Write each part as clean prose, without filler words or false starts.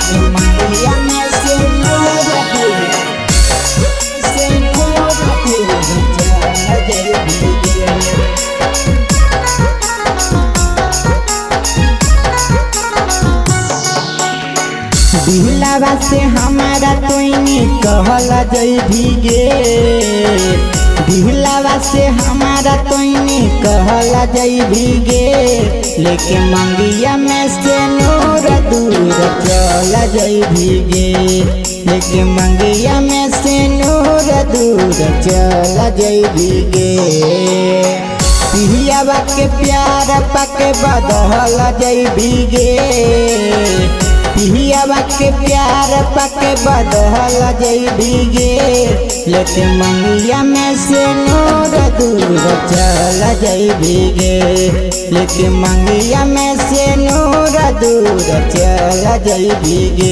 मंगिया में से नूर दिलवा से हमारा तोइनी कहला जई भीगे दिलवा से हमारा तोइनी कहला जई भीगे लेके मंगिया में से नूर दूर चला जई भीगे लेके मंगिया में से नूर दूर चला जई भीगे पिहियावा के प्यार पाके बदहल जई भीगे पिहियावा के प्यार पाके बदहल जई भीगे लेके मंगिया में से नूर दूर चला जई भीगे लेके मंगिया में से नूर दूर चला जई भीगे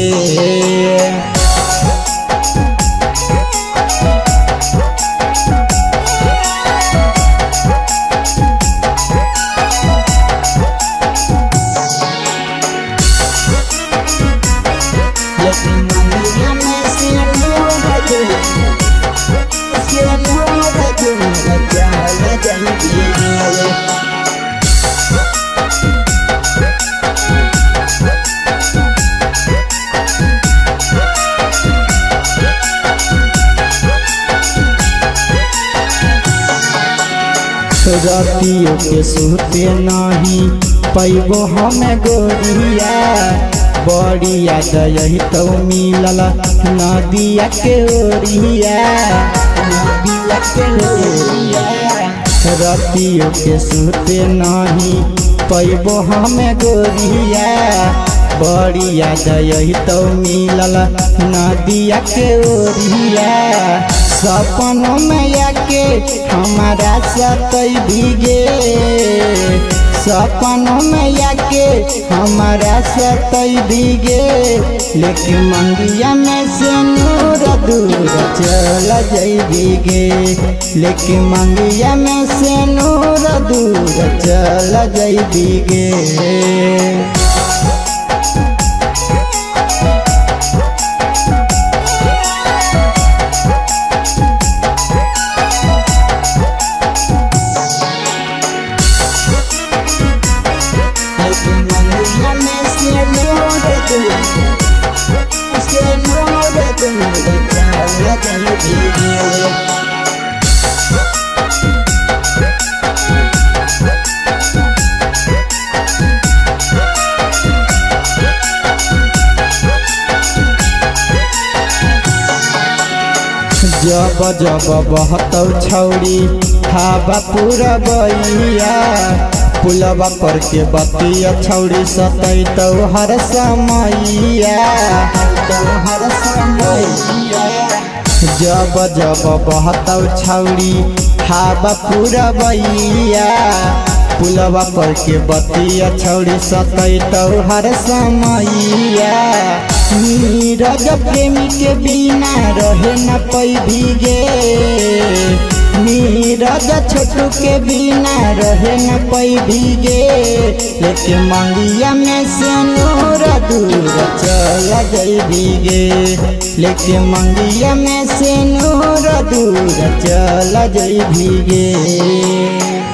रातियों के सुते नहीं पैबो हमें गोरिया बड़ी याद यही तो मिलल नदिया के ओरिया नदिया के ओरिया रातियों के सुते नहीं पैबो हमें गोरिया बड़ी याद यही तो मिलल नदिया के ओरिया सपनों में आके हमारा सतई भीगे सपनों में आके हमारा सतई भीगे लेकिन मंगिया में से नूर दूर चला जई भीगे लेकिन मंगिया में से नूर दूर चला जई भीगे जब जब बहतौ छौड़ी हवा पूरा बइया पुलवा पर के बतिया छौड़ी सतैतौ हर समैया हर समैया जब जब बहतौ छौड़ी हवा पूरा बइया पुलवा पर के बतिया छौड़ी सतैतौ हर समैया नीरज प्रेमी के बिना रहे न पई भीगे नीरज छोटू के बिना रहे न पई भीगे लेके मंगिया में से नूर दूर चला जई भीगे लेके मंगिया में से नूर दूर चला जई भीगे।